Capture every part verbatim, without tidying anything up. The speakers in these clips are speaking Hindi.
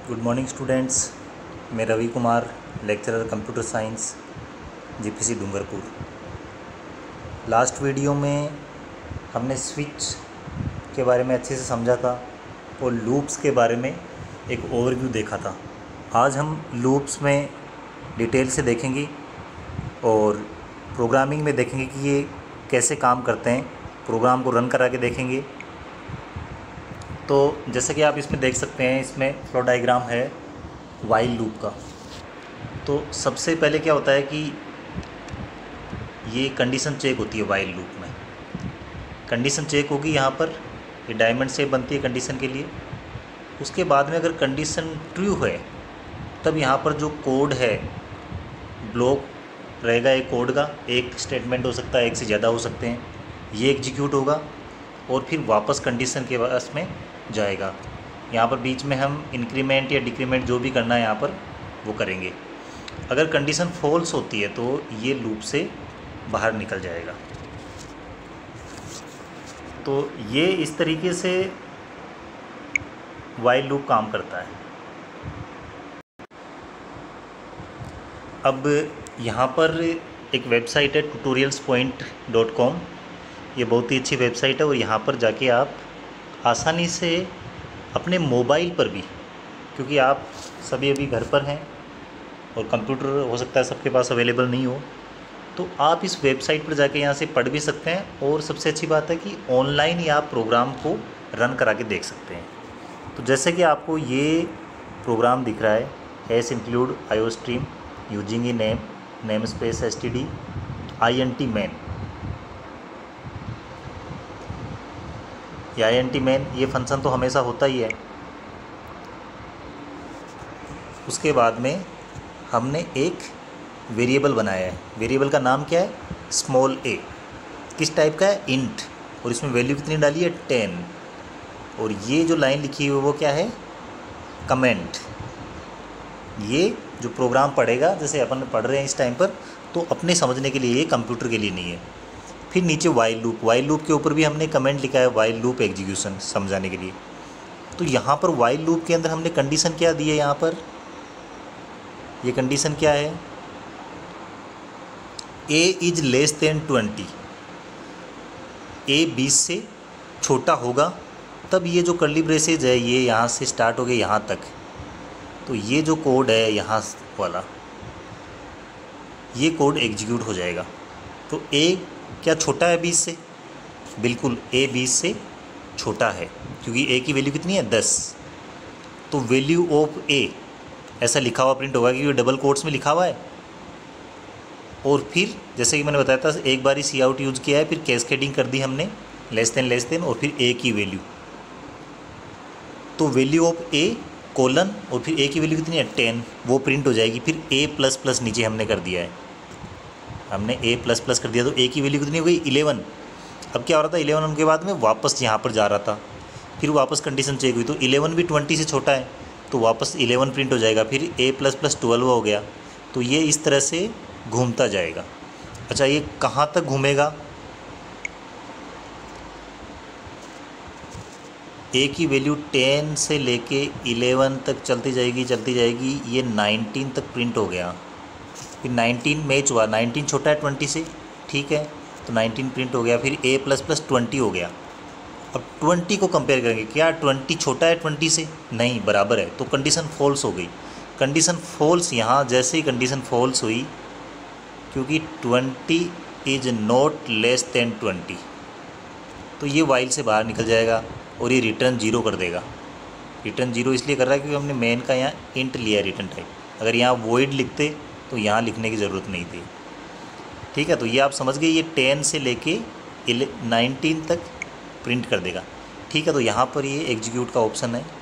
Good morning students. मैं Ravi Kumar, lecturer computer science, GPC Dungarpur. Last video में हमने स्विच के बारे में अच्छे से समझा था और लूप्स के बारे में एक ओवरव्यू देखा था। आज हम लूप्स में डिटेल से देखेंगे और प्रोग्रामिंग में देखेंगे कि ये कैसे काम करते हैं। प्रोग्राम को रन करा के देखेंगे। तो जैसे कि आप इसमें देख सकते हैं, इसमें फ्लो डायग्राम है वाइल लूप का। तो सबसे पहले क्या होता है कि ये कंडीशन चेक होती है वाइल लूप में। कंडीशन चेक होगी यहाँ पर, ये डायमंड शेप बनती है कंडीशन के लिए। उसके बाद में अगर कंडीशन ट्रू है तब यहाँ पर जो कोड है ब्लॉक रहेगा एक कोड का। एक स्टेटमेंट हो सकता है, एक से ज़्यादा हो सकते हैं। ये एग्जीक्यूट होगा और फिर वापस कंडीशन के पास में जाएगा। यहाँ पर बीच में हम इंक्रीमेंट या डिक्रीमेंट जो भी करना है यहाँ पर वो करेंगे। अगर कंडीशन फॉल्स होती है तो ये लूप से बाहर निकल जाएगा। तो ये इस तरीके से वाइल लूप काम करता है। अब यहाँ पर एक वेबसाइट है ट्यूटोरियल्स पॉइंट डॉट कॉम। ये बहुत ही अच्छी वेबसाइट है और यहाँ पर जाके आप आसानी से अपने मोबाइल पर भी, क्योंकि आप सभी अभी घर पर हैं और कंप्यूटर हो सकता है सबके पास अवेलेबल नहीं हो, तो आप इस वेबसाइट पर जाके यहाँ से पढ़ भी सकते हैं। और सबसे अच्छी बात है कि ऑनलाइन ही आप प्रोग्राम को रन करा के देख सकते हैं। तो जैसे कि आपको ये प्रोग्राम दिख रहा है, S include IO stream using a name name space S T D I N T main. या आई एन टी मैन ये फंक्शन तो हमेशा होता ही है। उसके बाद में हमने एक वेरिएबल बनाया है। वेरिएबल का नाम क्या है? Small A. किस टाइप का है? इंट। और इसमें वैल्यू कितनी डाली है? टेन। और ये जो लाइन लिखी हुई है वो क्या है? कमेंट। ये जो प्रोग्राम पढ़ेगा, जैसे अपन पढ़ रहे हैं इस टाइम पर, तो अपने समझने के लिए, ये कंप्यूटर के लिए नहीं है। फिर नीचे वाइल लूप। वाइल लूप के ऊपर भी हमने कमेंट लिखा है, वाइल लूप एग्जीक्यूशन समझाने के लिए। तो यहाँ पर वाइल लूप के अंदर हमने कंडीशन क्या दी है? यहाँ पर ये कंडीशन क्या है? A is less than twenty. A बीस से छोटा होगा तब ये जो कर्ली ब्रेसेज है ये यहाँ से स्टार्ट हो गए यहाँ तक। तो ये जो कोड है यहाँ वाला, ये कोड एग्जीक्यूट हो जाएगा। तो ए क्या छोटा है बीस से? बिल्कुल, ए बीस से छोटा है, क्योंकि ए की वैल्यू कितनी है? दस। तो वैल्यू ऑफ ए ऐसा लिखा हुआ प्रिंट होगा, क्योंकि डबल कोट्स में लिखा हुआ है। और फिर जैसे कि मैंने बताया था, एक बार ही सी आउट यूज़ किया है, फिर कैस्केडिंग कर दी हमने, लेस देन लेस देन और फिर ए की वैल्यू। तो वैल्यू ऑफ ए कोलन और फिर ए की वैल्यू कितनी है? टेन। वो प्रिंट हो जाएगी। फिर ए प्लस प्लस नीचे हमने कर दिया है, हमने ए प्लस प्लस कर दिया। तो ए की वैल्यू कितनी हो गई? इलेवन। अब क्या हो रहा था? इलेवन उनके बाद में वापस यहाँ पर जा रहा था, फिर वापस कंडीशन चेक हुई तो इलेवन भी ट्वेंटी से छोटा है, तो वापस इलेवन प्रिंट हो जाएगा। फिर ए प्लस प्लस ट्वेल्व हो गया। तो ये इस तरह से घूमता जाएगा। अच्छा, ये कहाँ तक घूमेगा? ए की वैल्यू टेन से लेके इलेवन तक चलती जाएगी चलती जाएगी ये नाइनटीन तक प्रिंट हो गया। फिर नाइनटीन मैच हुआ, नाइनटीन छोटा है ट्वेंटी से, ठीक है, तो नाइनटीन प्रिंट हो गया। फिर ए प्लस प्लस ट्वेंटी हो गया। अब ट्वेंटी को कंपेयर करेंगे, क्या ट्वेंटी छोटा है ट्वेंटी से? नहीं, बराबर है। तो कंडीशन फॉल्स हो गई। कंडीशन फॉल्स यहाँ जैसे ही कंडीशन फॉल्स हुई, क्योंकि twenty is not less than twenty, तो ये वाइल से बाहर निकल जाएगा और ये रिटर्न जीरो कर देगा। रिटर्न जीरो इसलिए कर रहा है क्योंकि हमने मेन का यहाँ इंट लिया है रिटर्न टाइप। अगर यहाँ वॉइड लिखते तो यहाँ लिखने की ज़रूरत नहीं थी, ठीक है। तो ये आप समझ गए, ये टेन से लेके नाइनटीन तक प्रिंट कर देगा, ठीक है। तो यहाँ पर ये एग्जीक्यूट का ऑप्शन है।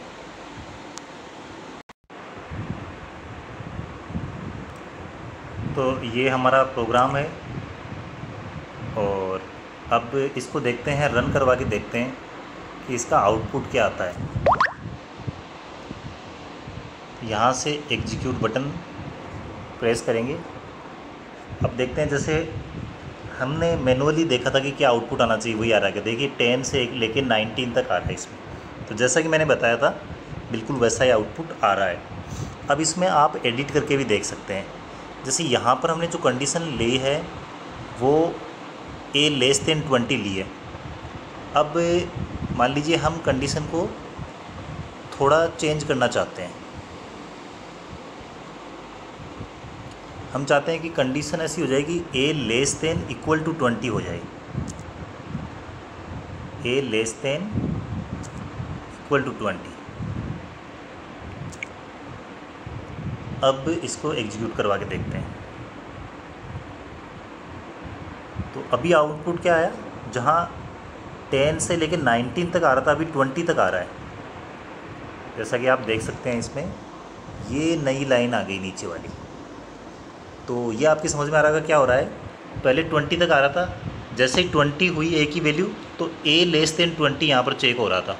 तो ये हमारा प्रोग्राम है और अब इसको देखते हैं, रन करवा के देखते हैं कि इसका आउटपुट क्या आता है। यहाँ से एग्जीक्यूट बटन प्रेस करेंगे। अब देखते हैं, जैसे हमने मैनुअली देखा था कि क्या आउटपुट आना चाहिए, वही आ रहा है। देखिए टेन से लेके नाइनटीन तक आ रहा है इसमें। तो जैसा कि मैंने बताया था बिल्कुल वैसा ही आउटपुट आ रहा है। अब इसमें आप एडिट करके भी देख सकते हैं। जैसे यहाँ पर हमने जो कंडीशन ली है वो ए लेस देन ट्वेंटी ली है। अब मान लीजिए हम कंडीशन को थोड़ा चेंज करना चाहते हैं। हम चाहते हैं कि कंडीशन ऐसी हो जाएगी A less than equal to twenty हो जाए, A less than equal to twenty. अब इसको एग्जीक्यूट करवा के देखते हैं। तो अभी आउटपुट क्या आया, जहाँ टेन से लेकर नाइनटीन तक आ रहा था अभी ट्वेंटी तक आ रहा है। जैसा कि आप देख सकते हैं इसमें ये नई लाइन आ गई नीचे वाली। तो ये आपकी समझ में आ रहा है क्या हो रहा है। पहले ट्वेंटी तक आ रहा था, जैसे ही ट्वेंटी हुई ए की वैल्यू तो ए लेस देन ट्वेंटी यहाँ पर चेक हो रहा था।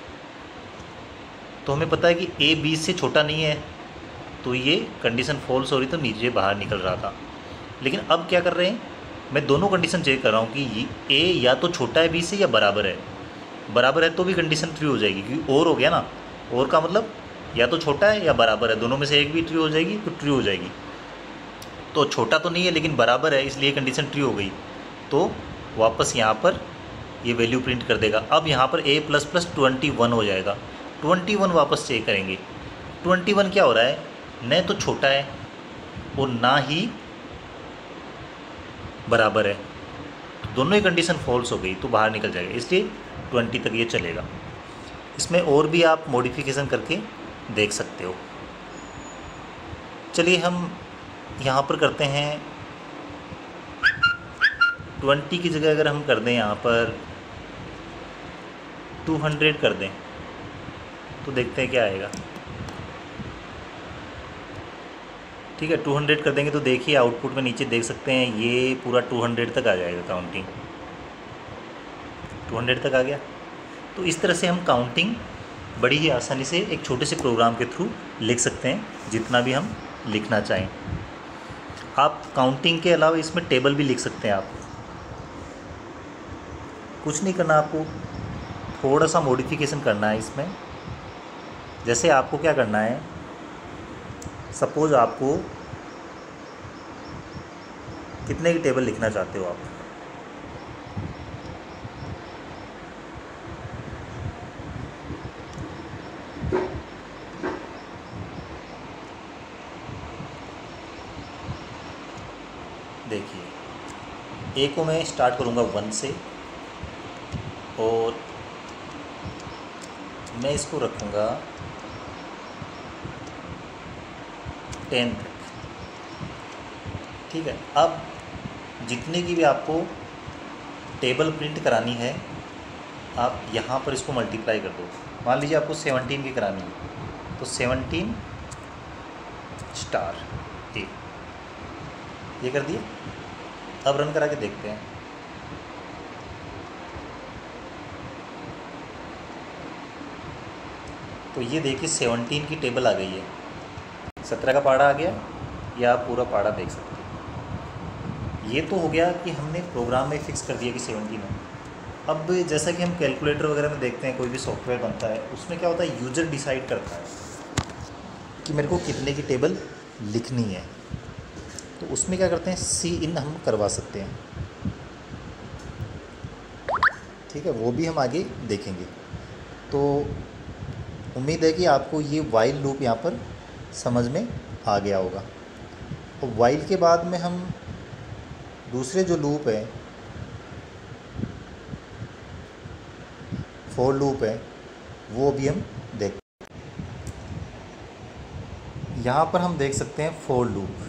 तो हमें पता है कि ए बीस से छोटा नहीं है, तो ये कंडीशन फॉल्स हो रही तो नीचे बाहर निकल रहा था। लेकिन अब क्या कर रहे हैं, मैं दोनों कंडीशन चेक कर रहा हूँ कि ए या तो छोटा है बीस से या बराबर है। बराबर है तो भी कंडीशन ट्रू हो जाएगी, क्योंकि और हो गया ना। और का मतलब या तो छोटा है या बराबर है, दोनों में से एक भी ट्रू हो जाएगी तो ट्रू हो जाएगी। तो छोटा तो नहीं है लेकिन बराबर है, इसलिए कंडीशन ट्रू हो गई। तो वापस यहाँ पर ये वैल्यू प्रिंट कर देगा। अब यहाँ पर A plus plus twenty one हो जाएगा। ट्वेंटी वन वापस चेक करेंगे। ट्वेंटी वन क्या हो रहा है, न तो छोटा है और ना ही बराबर है, तो दोनों ही कंडीशन फॉल्स हो गई तो बाहर निकल जाएगा। इसलिए ट्वेंटी तक ये चलेगा। इसमें और भी आप मॉडिफिकेशन करके देख सकते हो। चलिए हम यहाँ पर करते हैं ट्वेंटी की जगह अगर हम कर दें यहाँ पर टू हंड्रेड कर दें तो देखते हैं क्या आएगा। ठीक है, टू हंड्रेड कर देंगे तो देखिए आउटपुट में नीचे देख सकते हैं ये पूरा टू हंड्रेड तक आ जाएगा। काउंटिंग टू हंड्रेड तक आ गया। तो इस तरह से हम काउंटिंग बड़ी ही आसानी से एक छोटे से प्रोग्राम के थ्रू लिख सकते हैं, जितना भी हम लिखना चाहें। आप काउंटिंग के अलावा इसमें टेबल भी लिख सकते हैं। आप कुछ नहीं करना, आपको थोड़ा सा मॉडिफिकेशन करना है इसमें। जैसे आपको क्या करना है, सपोज आपको कितने की टेबल लिखना चाहते हो आप। देखिए ए को मैं स्टार्ट करूँगा वन से और मैं इसको रखूँगा टेन तक। ठीक है, अब जितने की भी आपको टेबल प्रिंट करानी है आप यहाँ पर इसको मल्टीप्लाई कर दो। मान लीजिए आपको सेवनटीन की करानी है तो सेवनटीन स्टार ए, ये कर दिया। अब रन करा के देखते हैं। तो ये देखिए सेवनटीन की टेबल आ गई है, सत्रह का पाड़ा आ गया, या आप पूरा पाड़ा देख सकते हैं। ये तो हो गया कि हमने प्रोग्राम में फिक्स कर दिया कि सेवनटीन है। अब जैसा कि हम कैलकुलेटर वगैरह में देखते हैं, कोई भी सॉफ्टवेयर बनता है उसमें क्या होता है, यूज़र डिसाइड करता है कि मेरे को कितने की टेबल लिखनी है। तो उसमें क्या करते हैं, सी इन हम करवा सकते हैं। ठीक है, वो भी हम आगे देखेंगे। तो उम्मीद है कि आपको ये वाइल लूप यहाँ पर समझ में आ गया होगा। और वाइल के बाद में हम दूसरे जो लूप है, फॉर लूप है, वो भी हम देख यहाँ पर हम देख सकते हैं फॉर लूप।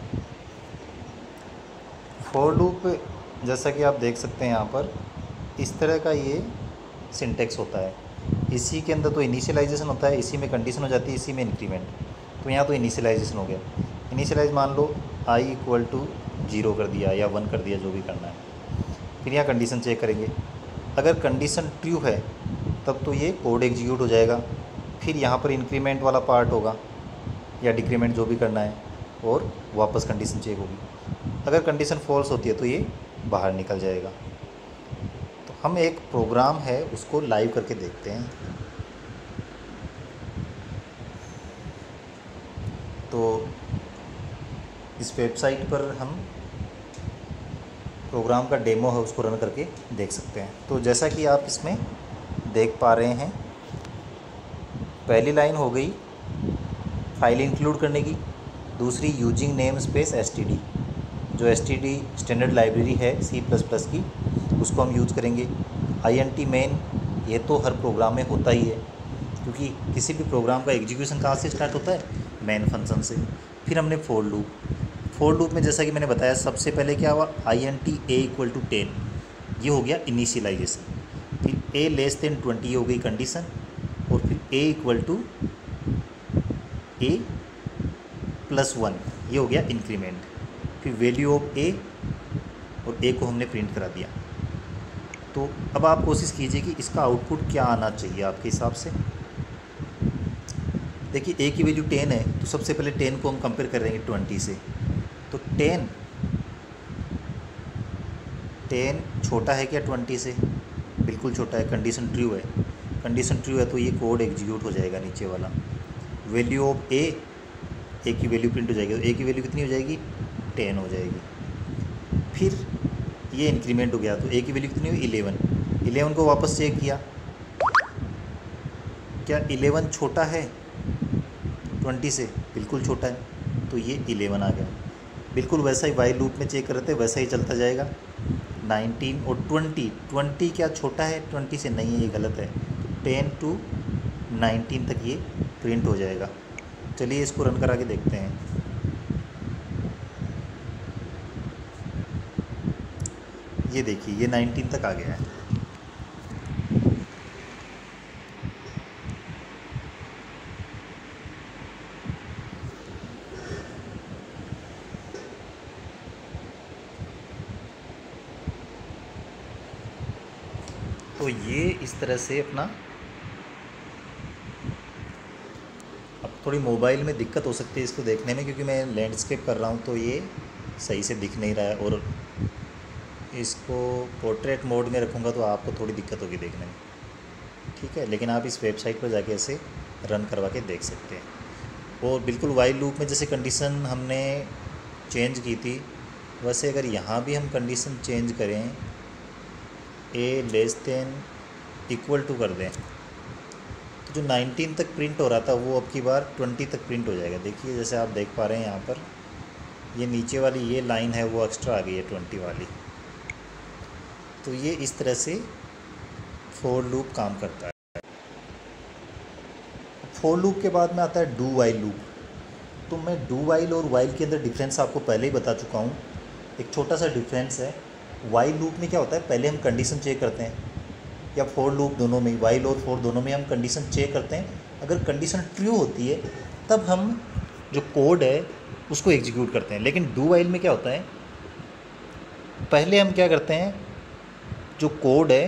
फॉर लूप जैसा कि आप देख सकते हैं यहाँ पर इस तरह का ये सिंटेक्स होता है। इसी के अंदर तो इनिशियलाइजेशन होता है, इसी में कंडीशन हो जाती है, इसी में इंक्रीमेंट। तो यहाँ तो इनिशियलाइजेशन हो गया। इनिशियलाइज मान लो आई इक्वल टू जीरो कर दिया या वन कर दिया, जो भी करना है। फिर यहाँ कंडीशन चेक करेंगे, अगर कंडीशन ट्रू है तब तो ये कोड एग्जीक्यूट हो जाएगा। फिर यहाँ पर इंक्रीमेंट वाला पार्ट होगा या डिक्रीमेंट, जो भी करना है, और वापस कंडीशन चेक होगी। अगर कंडीशन फॉल्स होती है तो ये बाहर निकल जाएगा। तो हम एक प्रोग्राम है उसको लाइव करके देखते हैं। तो इस वेबसाइट पर हम प्रोग्राम का डेमो है उसको रन करके देख सकते हैं। तो जैसा कि आप इसमें देख पा रहे हैं, पहली लाइन हो गई फाइल इंक्लूड करने की, दूसरी using name space S T D, जो S T D standard library है सी प्लस प्लस की, उसको हम यूज़ करेंगे। आई एन टी मेन, ये तो हर प्रोग्राम में होता ही है, क्योंकि किसी भी प्रोग्राम का एग्जीक्यूशन कहाँ से स्टार्ट होता है, मेन फंक्शन से। फिर हमने फोर लूप, फोर लूप में जैसा कि मैंने बताया सबसे पहले क्या हुआ, I N T A equal to ten, ये हो गया इनिशियलाइजेशन। फिर ए लेस देन ट्वेंटी, ये हो गई कंडीशन, और फिर A equal to A plus one, ये हो गया इंक्रीमेंट। फिर वैल्यू ऑफ ए, और ए को हमने प्रिंट करा दिया। तो अब आप कोशिश कीजिए कि इसका आउटपुट क्या आना चाहिए आपके हिसाब से। देखिए ए की वैल्यू टेन है, तो सबसे पहले टेन को हम कंपेयर करेंगे ट्वेंटी से। तो टेन टेन छोटा है क्या ट्वेंटी से, बिल्कुल छोटा है, कंडीशन ट्रू है। कंडीशन ट्रू है तो ये कोड एग्जीक्यूट हो जाएगा नीचे वाला। वैल्यू ऑफ ए, ए की वैल्यू प्रिंट हो जाएगी, तो ए की वैल्यू कितनी हो जाएगी, टेन हो जाएगी। फिर ये इंक्रीमेंट हो गया, तो ए की वैल्यू कितनी हुई, इलेवन। इलेवन को वापस चेक किया, क्या इलेवन छोटा है ट्वेंटी से, बिल्कुल छोटा है, तो ये इलेवन आ गया। बिल्कुल वैसा ही वाइल लूप में चेक कर रहे थे, वैसा ही चलता जाएगा। नाइनटीन और ट्वेंटी, ट्वेंटी क्या छोटा है ट्वेंटी से, नहीं है, ये गलत है। तो टेन टू नाइनटीन तक ये प्रिंट हो जाएगा। चलिए इसको रन करा के देखते हैं। ये देखिए ये नाइनटीन तक आ गया है। तो ये इस तरह से अपना, अब थोड़ी मोबाइल में दिक्कत हो सकती है इसको देखने में, क्योंकि मैं लैंडस्केप कर रहा हूँ तो ये सही से दिख नहीं रहा है, और इसको पोर्ट्रेट मोड में रखूँगा तो आपको थोड़ी दिक्कत होगी देखने में, ठीक है। लेकिन आप इस वेबसाइट पर जाके ऐसे रन करवा के देख सकते हैं। और बिल्कुल वाइल लूप में जैसे कंडीशन हमने चेंज की थी, वैसे अगर यहाँ भी हम कंडीशन चेंज करें, A less than equal to कर दें, तो जो नाइनटीन तक प्रिंट हो रहा था वो अब की बार ट्वेंटी तक प्रिंट हो जाएगा। देखिए जैसे आप देख पा रहे हैं यहाँ पर, ये नीचे वाली ये लाइन है वो एक्स्ट्रा आ गई है ट्वेंटी वाली। तो ये इस तरह से फोर लूप काम करता है। फोर लूप के बाद में आता है डू वाइल लूप। तो मैं डू वाइल और वाइल के अंदर डिफरेंस आपको पहले ही बता चुका हूँ। एक छोटा सा डिफरेंस है। वाइल लूप में क्या होता है, पहले हम कंडीशन चेक करते हैं, या फोर लूप दोनों में, वाइल और फोर दोनों में हम कंडीशन चेक करते हैं। अगर कंडीशन ट्रू होती है तब हम जो कोड है उसको एग्जीक्यूट करते हैं। लेकिन डू वाइल में क्या होता है, पहले हम क्या करते हैं, जो कोड है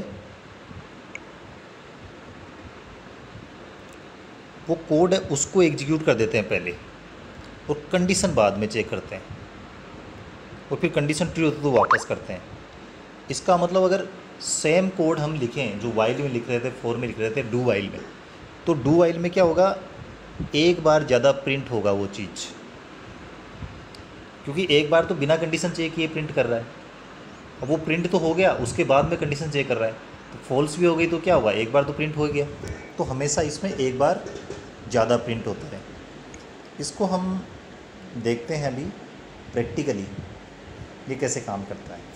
वो कोड है उसको एग्जीक्यूट कर देते हैं पहले, और कंडीशन बाद में चेक करते हैं, और फिर कंडीशन ट्रू होती तो वापस करते हैं। इसका मतलब अगर सेम कोड हम लिखें जो वाइल में लिख रहे थे, फोर में लिख रहे थे, डू वाइल में, तो डू वाइल में क्या होगा, एक बार ज़्यादा प्रिंट होगा वो चीज़, क्योंकि एक बार तो बिना कंडीशन चेक किए प्रिंट कर रहा है। अब वो प्रिंट तो हो गया, उसके बाद में कंडीशन चेक कर रहा है, तो फॉल्स भी हो गई, तो क्या हुआ, एक बार तो प्रिंट हो गया। तो हमेशा इसमें एक बार ज़्यादा प्रिंट होता है। इसको हम देखते हैं अभी प्रैक्टिकली ये कैसे काम करता है।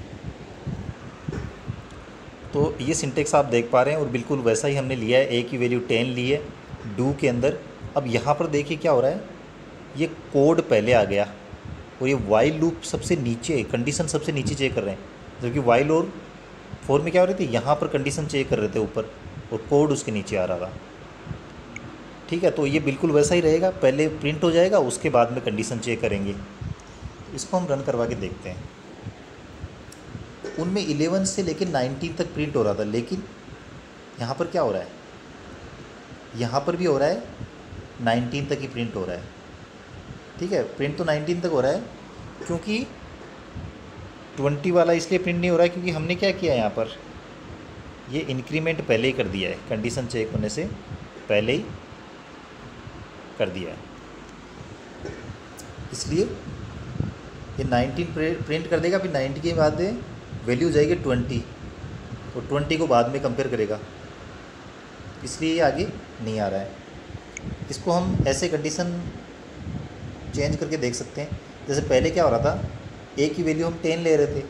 तो ये सिंटेक्स आप देख पा रहे हैं, और बिल्कुल वैसा ही हमने लिया है। ए की वैल्यू टेन ली है डू के अंदर। अब यहाँ पर देखिए क्या हो रहा है, ये कोड पहले आ गया, और ये वाइल लूप सबसे नीचे, कंडीशन सबसे नीचे चेक कर रहे हैं, जबकि वाइल और फोर में क्या हो रही थी, यहाँ पर कंडीशन चेक कर रहे थे ऊपर, और कोड उसके नीचे आ रहा था, ठीक है। तो ये बिल्कुल वैसा ही रहेगा, पहले प्रिंट हो जाएगा, उसके बाद में कंडीशन चेक करेंगे। इसको हम रन करवा के देखते हैं। उनमें इलेवन से लेकर नाइनटीन तक प्रिंट हो रहा था, लेकिन यहाँ पर क्या हो रहा है, यहाँ पर भी हो रहा है नाइनटीन तक ही प्रिंट हो रहा है, ठीक है। प्रिंट तो नाइनटीन तक हो रहा है, क्योंकि ट्वेंटी वाला इसलिए प्रिंट नहीं हो रहा है क्योंकि हमने क्या किया, यहाँ पर ये इंक्रीमेंट पहले ही कर दिया है, कंडीशन चेक होने से पहले ही कर दिया है। इसलिए ये नाइनटीन प्रिंट कर देगा, फिर नाइन्टी के बाद वैल्यू जाएगी ट्वेंटी, तो ट्वेंटी को बाद में कंपेयर करेगा, इसलिए ये आगे नहीं आ रहा है। इसको हम ऐसे कंडीशन चेंज करके देख सकते हैं। जैसे पहले क्या हो रहा था, ए की वैल्यू हम टेन ले रहे थे,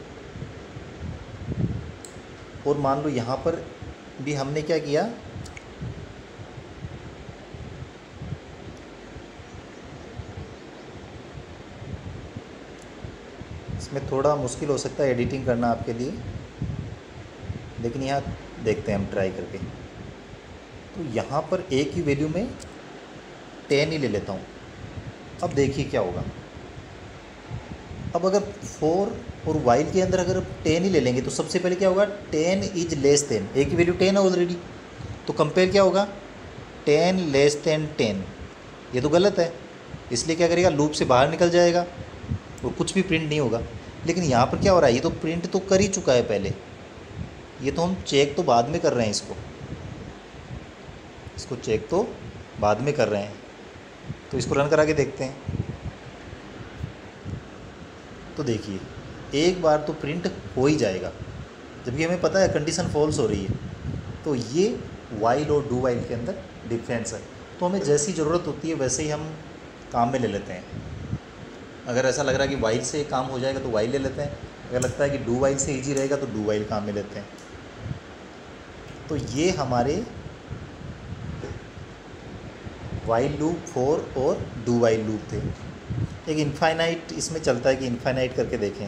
और मान लो यहाँ पर भी हमने क्या किया, इसमें थोड़ा मुश्किल हो सकता है एडिटिंग करना आपके लिए, लेकिन यहाँ देखते हैं हम ट्राई करके। तो यहाँ पर ए की वैल्यू में टेन ही ले लेता हूँ। अब देखिए क्या होगा। अब अगर फोर और वाइल के अंदर अगर टेन ही ले लेंगे तो सबसे पहले क्या होगा, ten is less than, A की वैल्यू टेन है ऑलरेडी, तो कंपेयर क्या होगा, टेन लेस देन टेन। ये तो गलत है, इसलिए क्या करेगा, लूप से बाहर निकल जाएगा और कुछ भी प्रिंट नहीं होगा। लेकिन यहाँ पर क्या हो रहा है, ये तो प्रिंट तो कर ही चुका है पहले, ये तो हम चेक तो बाद में कर रहे हैं, इसको इसको चेक तो बाद में कर रहे हैं। तो इसको रन करा के देखते हैं। तो देखिए एक बार तो प्रिंट हो ही जाएगा, जबकि हमें पता है कंडीशन फॉल्स हो रही है। तो ये वाइल और डू वाइल के अंदर डिफरेंस है। तो हमें जैसी ज़रूरत होती है वैसे ही हम काम में ले लेते हैं। अगर ऐसा लग रहा है कि वाइल से काम हो जाएगा तो वाइल ले लेते हैं, अगर लगता है कि डू वाइल से इजी रहेगा तो डू वाइल काम में लेते हैं। तो ये हमारे वाइल लूप फोर और डू वाइल लूप थे। एक इनफाइनाइट इसमें चलता है कि इनफाइनाइट करके देखें,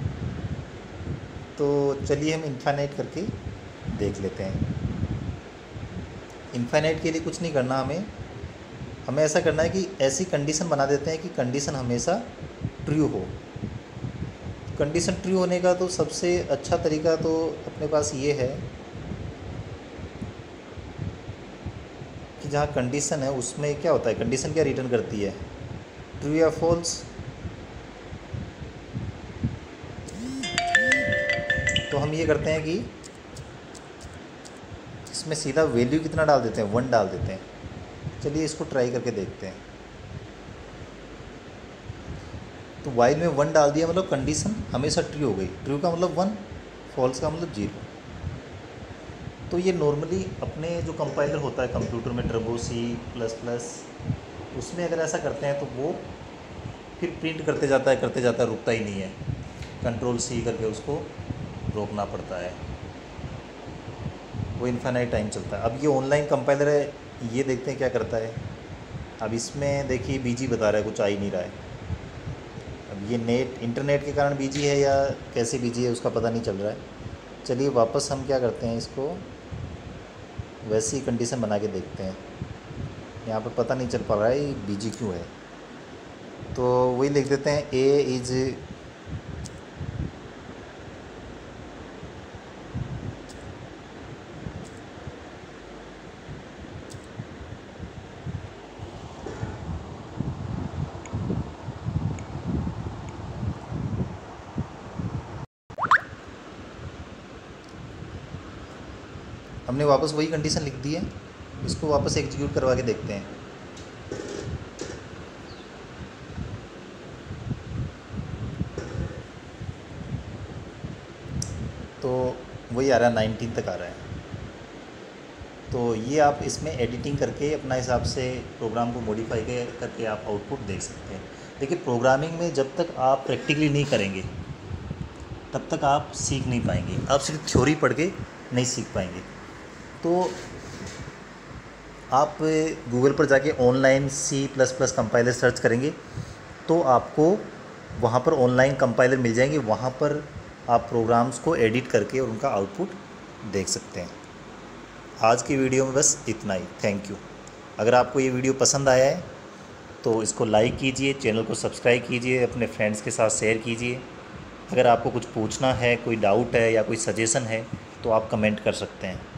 तो चलिए हम इनफाइनाइट करके देख लेते हैं। इनफाइनाइट के लिए कुछ नहीं करना, हमें हमें ऐसा करना है कि ऐसी कंडीशन बना देते हैं कि कंडीशन हमेशा ट्रू हो। कंडीशन ट्रू होने का तो सबसे अच्छा तरीका तो अपने पास ये है कि जहाँ कंडीशन है उसमें क्या होता है, कंडीशन क्या रिटर्न करती है, ट्रू या फॉल्स। तो हम ये करते हैं कि इसमें सीधा वैल्यू कितना डाल देते हैं, वन डाल देते हैं। चलिए इसको ट्राई करके देखते हैं। तो वाइल में वन डाल दिया, मतलब कंडीशन हमेशा ट्रू हो गई। ट्रू का मतलब वन, फॉल्स का मतलब जीरो। तो ये नॉर्मली अपने जो कंपाइलर होता है कंप्यूटर में, टर्बो सी प्लस प्लस, उसमें अगर ऐसा करते हैं तो वो फिर प्रिंट करते जाता है करते जाता है, रुकता ही नहीं है। कंट्रोल सी करके उसको रोकना पड़ता है, वो इनफाइनाइट टाइम चलता है। अब ये ऑनलाइन कंपाइलर है, ये देखते हैं क्या करता है। अब इसमें देखिए बीजी बता रहा है, कुछ आ ही नहीं रहा है। अब ये नेट इंटरनेट के कारण बीजी है या कैसे बीजी है उसका पता नहीं चल रहा है। चलिए वापस हम क्या करते हैं, इसको वैसी कंडीशन बना के देखते हैं। यहाँ पर पता नहीं चल पा रहा है बीजी क्यों है, तो वही लिख देते हैं ए इज हमने वापस वही कंडीशन लिख दी है। इसको वापस एग्जीक्यूट करवा के देखते हैं। तो वही आ रहा है, नाइनटीन तक आ रहा है। तो ये आप इसमें एडिटिंग करके अपना हिसाब से प्रोग्राम को मॉडिफाई करके आप आउटपुट देख सकते हैं। देखिए प्रोग्रामिंग में जब तक आप प्रैक्टिकली नहीं करेंगे तब तक आप सीख नहीं पाएंगे। आप सिर्फ थ्योरी पढ़ के नहीं सीख पाएंगे। तो आप गूगल पर जाके online C plus plus compiler search करेंगे तो आपको वहाँ पर ऑनलाइन कंपाइलर मिल जाएंगे। वहाँ पर आप प्रोग्राम्स को एडिट करके और उनका आउटपुट देख सकते हैं। आज की वीडियो में बस इतना ही। Thank you. अगर आपको ये वीडियो पसंद आया है तो इसको लाइक कीजिए, चैनल को सब्सक्राइब कीजिए, अपने फ्रेंड्स के साथ शेयर कीजिए। अगर आपको कुछ पूछना है, कोई डाउट है या कोई सजेशन है तो आप कमेंट कर सकते हैं।